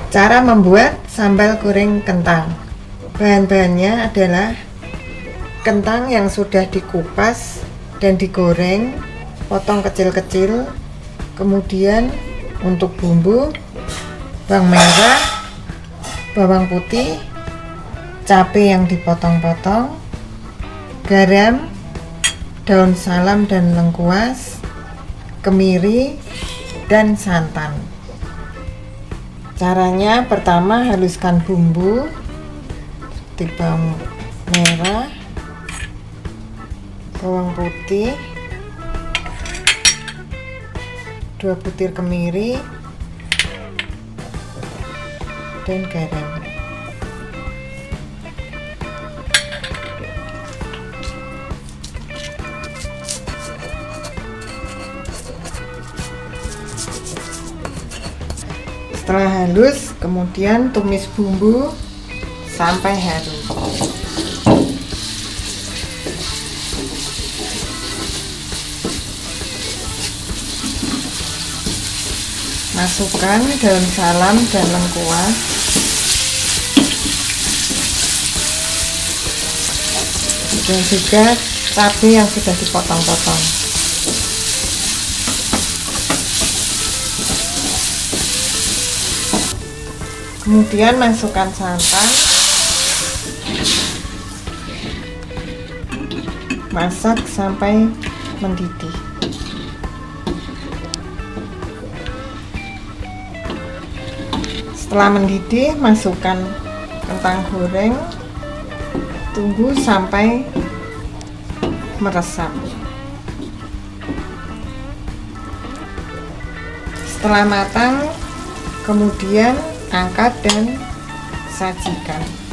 Cara membuat sambal goreng kentang. Bahan-bahannya adalah kentang yang sudah dikupas dan digoreng, potong kecil-kecil. Kemudian untuk bumbu, bawang merah, bawang putih, cabai yang dipotong-potong, garam, daun salam dan lengkuas, kemiri, dan santan. Caranya, pertama haluskan bumbu seperti bawang merah, bawang putih, 2 butir kemiri, dan garam. Setelah halus, kemudian tumis bumbu sampai harum. Masukkan daun salam dan lengkuas. Dan juga cabai yang sudah dipotong-potong. Kemudian masukkan santan, masak sampai mendidih. Setelah mendidih, masukkan kentang goreng, tunggu sampai meresap. Setelah matang, kemudian angkat dan sajikan.